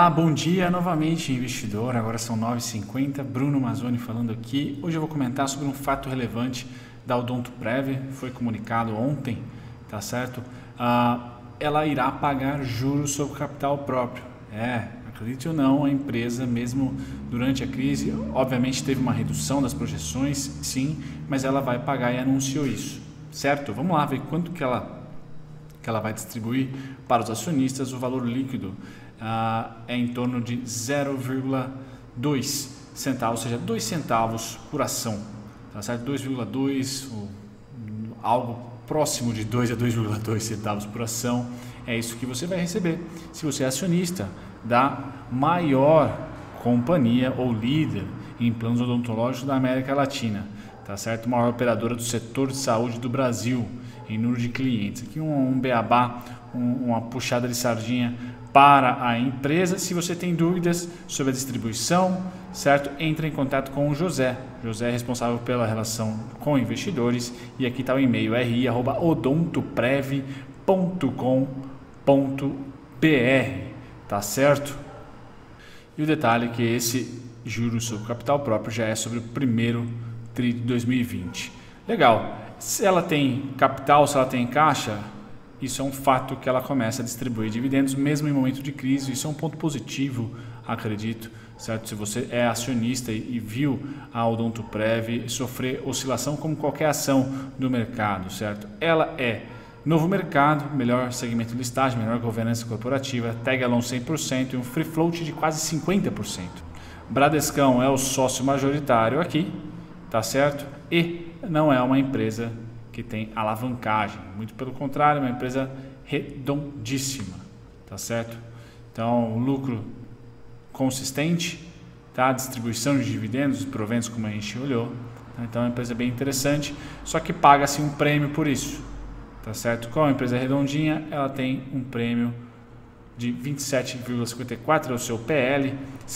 Olá, bom dia novamente, investidor. Agora são 9h50, Bruno Mazzoni falando aqui. Hoje eu vou comentar sobre um fato relevante da Odontoprev, foi comunicado ontem, tá certo? Ela irá pagar juros sobre capital próprio. Acredite ou não, a empresa, mesmo durante a crise, obviamente teve uma redução das projeções, sim, mas ela vai pagar e anunciou isso, certo? Vamos lá ver quanto que ela vai distribuir para os acionistas. O valor líquido é em torno de 0,2 centavos, ou seja, 2 centavos por ação, tá certo? 2,2, algo próximo de 2 a 2,2 centavos por ação, é isso que você vai receber se você é acionista da maior companhia ou líder em planos odontológicos da América Latina, tá certo? Maior operadora do setor de saúde do Brasil em número de clientes. Aqui um beabá, uma puxada de sardinha para a empresa. Se você tem dúvidas sobre a distribuição, certo? Entre em contato com o José. José é responsável pela relação com investidores e aqui está o e-mail ri@odontoprev.com.br, tá certo? E o detalhe é que esse juros sobre capital próprio já é sobre o primeiro tri de 2020. Legal. Se ela tem capital, se ela tem caixa, isso é um fato que ela começa a distribuir dividendos mesmo em momento de crise. Isso é um ponto positivo, acredito, certo? Se você é acionista e viu a Odontoprev sofrer oscilação como qualquer ação do mercado, certo? Ela é novo mercado, melhor segmento de listagem, melhor governança corporativa, tag along 100% e um free float de quase 50%. Bradescão é o sócio majoritário aqui, tá certo? E não é uma empresa que tem alavancagem, muito pelo contrário, é uma empresa redondíssima, tá certo? Então, lucro consistente, tá? Distribuição de dividendos, proventos, como a gente olhou, tá? Então é uma empresa bem interessante, só que paga-se um prêmio por isso, tá certo? Como a empresa é redondinha, ela tem um prêmio de 27,54 é o seu PL,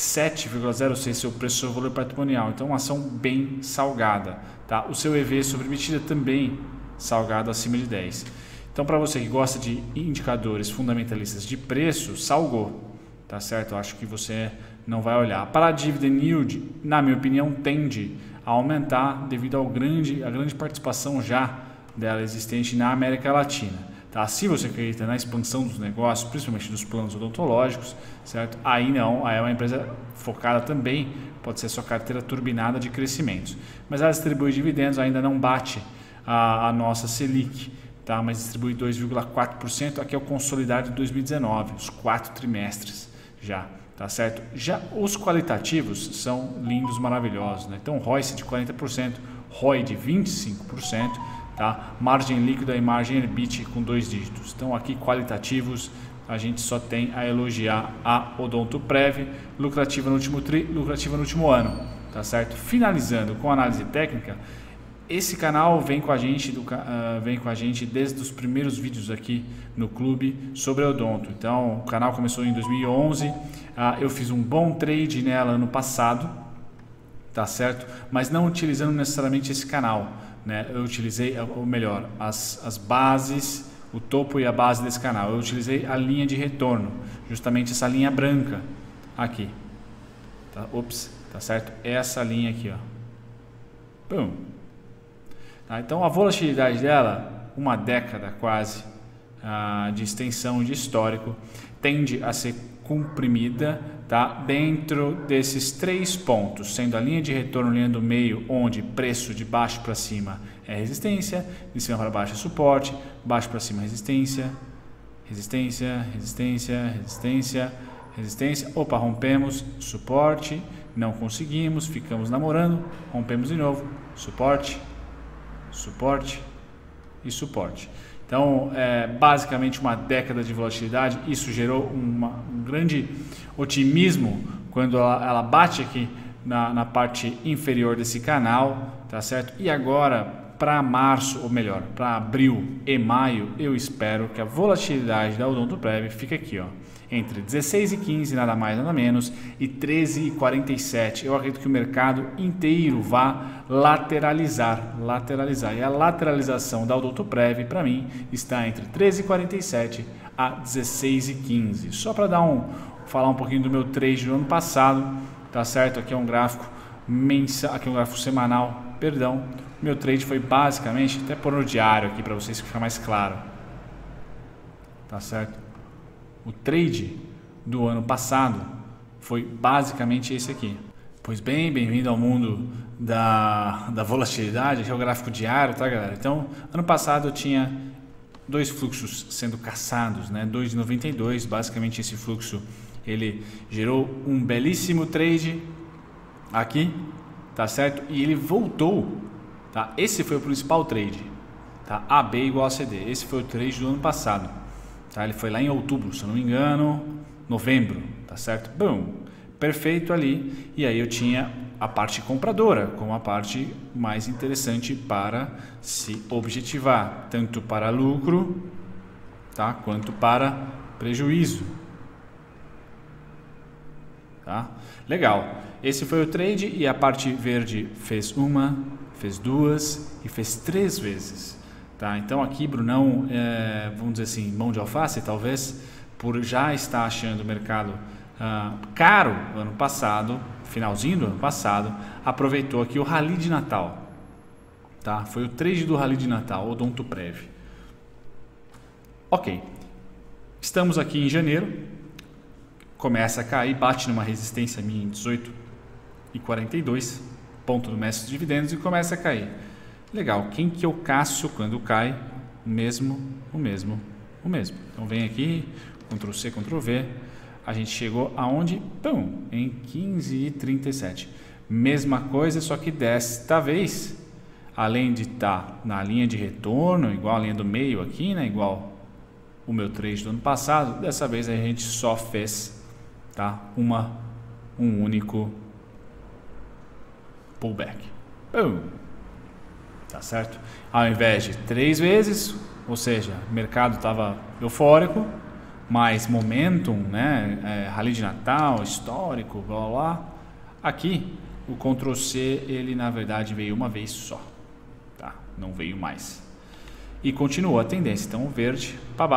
7,06 seu preço sobre valor patrimonial. Então, uma ação bem salgada, tá? O seu EV sobre emitida também salgado acima de 10. Então, para você que gosta de indicadores fundamentalistas de preço, salgou, tá certo? Eu acho que você não vai olhar. Para a dividend yield, na minha opinião, tende a aumentar devido à grande participação já dela existente na América Latina. Tá? Se você acredita na expansão dos negócios, principalmente dos planos odontológicos, certo? Aí não, aí é uma empresa focada também, pode ser sua carteira turbinada de crescimentos. Mas ela distribui dividendos, ainda não bate a nossa Selic, tá? Mas distribui 2,4%, aqui é o consolidado de 2019, os 4 trimestres já, tá certo? Já os qualitativos são lindos, maravilhosos, né? Então, ROIC de 40%, ROI de 25%, tá? Margem líquida e margem EBIT com 2 dígitos. Então aqui qualitativos a gente só tem a elogiar a Odontoprev, lucrativa no último tri, lucrativa no último ano, tá certo? Finalizando com análise técnica, esse canal vem com a gente desde os primeiros vídeos aqui no clube sobre a Odonto. Então o canal começou em 2011, eu fiz um bom trade nela ano passado, tá certo? Mas não utilizando necessariamente esse canal, né? Eu utilizei, ou melhor, as bases, o topo e a base desse canal. Eu utilizei a linha de retorno, justamente essa linha branca aqui, tá? Ops, tá certo? Essa linha aqui, ó. Pum. Tá? Então a volatilidade dela, uma década quase de extensão de histórico, tende a ser comprimida, tá? Dentro desses 3 pontos, sendo a linha de retorno, linha do meio, onde preço de baixo para cima é resistência, de cima para baixo é suporte, baixo para cima resistência, resistência, resistência, resistência, resistência. Opa, rompemos, suporte, não conseguimos, ficamos namorando, rompemos de novo, suporte, suporte e suporte. Então, basicamente uma década de volatilidade. Isso gerou um grande otimismo quando ela bate aqui na parte inferior desse canal, tá certo? E agora, para março, ou melhor, para abril e maio, eu espero que a volatilidade da Odontoprev fique aqui, ó, entre 16,15, nada mais nada menos, e 13,47. Eu acredito que o mercado inteiro vá lateralizar. E a lateralização da Odontoprev, para mim, está entre 13,47 a 16,15. Só para dar falar um pouquinho do meu trade do ano passado, tá certo? Aqui é um gráfico mensal, aqui é um gráfico semanal, perdão. Meu trade foi basicamente, até pôr no diário aqui para vocês que ficar mais claro, tá certo? O trade do ano passado foi basicamente esse aqui. Pois bem, bem-vindo ao mundo da volatilidade, aqui é o gráfico diário, tá galera? Então, ano passado eu tinha dois fluxos sendo caçados, né? 2,92, basicamente esse fluxo ele gerou um belíssimo trade aqui, tá certo? E ele voltou, tá? Esse foi o principal trade, tá? AB igual a CD, esse foi o trade do ano passado, tá? Ele foi lá em outubro, se eu não me engano, novembro, tá certo? Bom, perfeito ali, e aí eu tinha a parte compradora como a parte mais interessante para se objetivar, tanto para lucro, tá, quanto para prejuízo, tá? Legal, esse foi o trade e a parte verde fez uma, fez duas e fez 3 vezes, tá? Então aqui, Brunão, vamos dizer assim, mão de alface talvez, por já estar achando o mercado caro ano passado, finalzinho do ano passado, aproveitou aqui o rally de Natal, tá? Foi o trade do rally de Natal, Odontoprev. Ok, estamos aqui em janeiro, começa a cair, bate numa resistência minha em 18,42, ponto do mestre de dividendos e começa a cair. Legal, quem que eu caço quando cai? O mesmo. Então vem aqui, Ctrl C, Ctrl V. A gente chegou aonde? Pum, em 15,37. Mesma coisa, só que desta vez, além de estar na linha de retorno, igual a linha do meio aqui, né? Igual o meu trade do ano passado, dessa vez a gente só fez, tá? Um único pullback. Pum. Tá certo? Ao invés de 3 vezes, ou seja, o mercado estava eufórico, mais momentum, né? Rally de Natal, histórico, blá blá blá. Aqui o Ctrl C ele na verdade veio uma vez só, tá? Não veio mais. E continuou a tendência, então verde para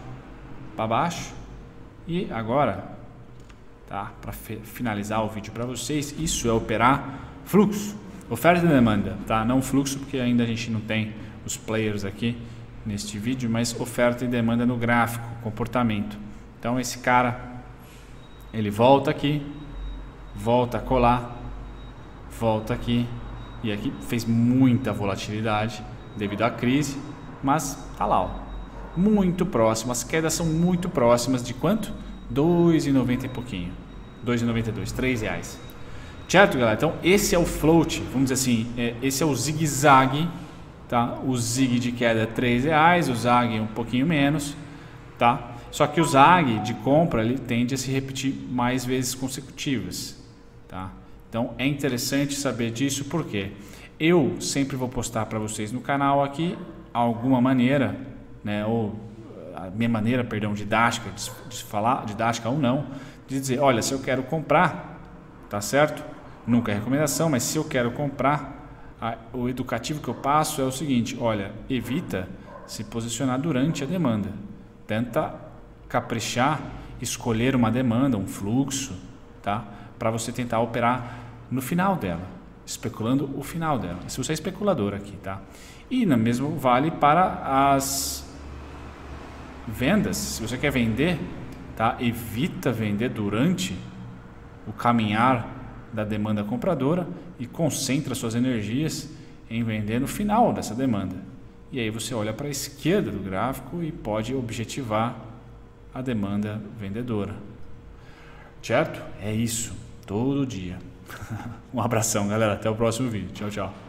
baixo e agora, tá? Para finalizar o vídeo para vocês, isso é operar fluxo, oferta e demanda, tá? Não fluxo porque ainda a gente não tem os players aqui neste vídeo, mas oferta e demanda no gráfico, comportamento. Então esse cara, ele volta aqui, volta a colar, volta aqui, e aqui fez muita volatilidade devido à crise, mas tá lá, ó, muito próximo, as quedas são muito próximas de quanto? 2,90 e pouquinho, 2,92, R$3. Certo, galera? Então esse é o float, vamos dizer assim, esse é o zigue-zague. Tá? O zig de queda é R$3, o zag um pouquinho menos, tá? Só que o zag de compra ele tende a se repetir mais vezes consecutivas, tá? Então é interessante saber disso porque eu sempre vou postar para vocês no canal aqui alguma maneira, né? Ou a minha maneira, perdão, didática de falar, didática ou não, de dizer, olha, se eu quero comprar, tá certo? Nunca é recomendação, mas se eu quero comprar, o educativo que eu passo é o seguinte, olha, evita se posicionar durante a demanda, tenta caprichar, escolher uma demanda, um fluxo, tá? Para você tentar operar no final dela, especulando o final dela, se você é especulador aqui, tá? E no mesmo vale para as vendas, se você quer vender, tá? Evita vender durante o caminhar da demanda compradora e concentra suas energias em vender no final dessa demanda. E aí você olha para a esquerda do gráfico e pode objetivar a demanda vendedora. Certo? É isso, todo dia. Um abração, galera. Até o próximo vídeo. Tchau, tchau.